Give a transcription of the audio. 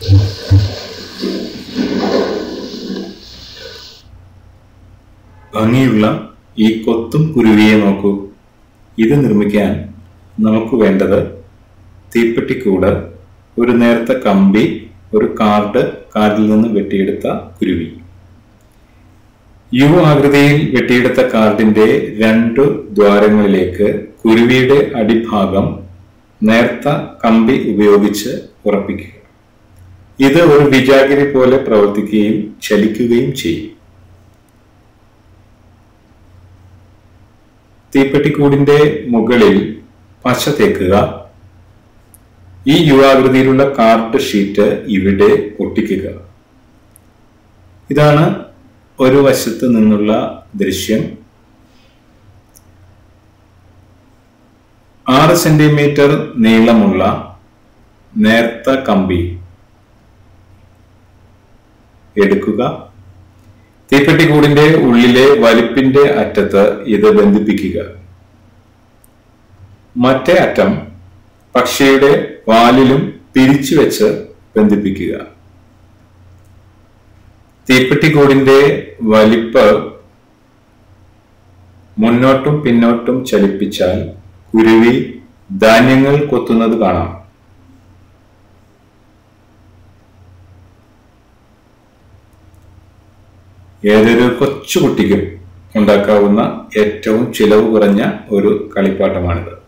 ഭംഗിയുള്ള ഈ കൊത്തും കുരുവിയെ നോക്കൂ. ഇത് നിർമ്മിക്കാൻ നമുക്ക് വേണ്ടത് തീപ്പെട്ടിക്കൂട്, ഒരു നേർത്ത കമ്പി, ഒരു കാർഡിൽ നിന്ന് വെട്ടിയെടുത്ത കുരുവി. യു ആകൃതിയിൽ വെട്ടിയെടുത്ത കാർഡിന്റെ 2 ദ്വാരങ്ങളിലേക്ക് കുരുവിയുടെ അടിഭാഗം നേർത്ത കമ്പി ഉപയോഗിച്ച് ഉറപ്പിക്കുക. ഇത് ഒരു വിജാഗിരി പോലെ പ്രവർത്തിക്കുകയും ചലിക്കുകയും ചെയ്യും. തീപ്പെട്ടിക്കൂടിന്റെ മുകളിൽ പശ തേക്കുക. ഈ യു ആകൃതിയിലുള്ള കാർഡ് ഷീറ്റ് ഇവിടെ ഒട്ടിക്കുക. ഇതാണ് ഒരു വശത്ത് നിന്നുള്ള ദൃശ്യം. 6 സെന്റിമീറ്റർ നീളമുള്ള നേർത്ത കമ്പി എടുക്കുക. തീപ്പെട്ടിക്കൂടിന്റെ ഉള്ളിലെ വലിപ്പിന്റെ അറ്റത്ത് ഇത് ബന്ധിപ്പിക്കുക. മറ്റേ അറ്റം പക്ഷിയുടെ വാലിലും പിരിച്ചു വെച്ച് ബന്ധിപ്പിക്കുക. തീപ്പെട്ടിക്കൂടിന്റെ വലിപ്പ് മുന്നോട്ടും പിന്നോട്ടും ചലിപ്പിച്ചാൽ കുരുവി ധാന്യങ്ങൾ കൊത്തുന്നത് കാണാം. ഏതൊരു കൊച്ചുകുട്ടിക്കും ഉണ്ടാക്കാവുന്ന ഏറ്റവും ചിലവ് കുറഞ്ഞ ഒരു കളിപ്പാട്ടമാണിത്.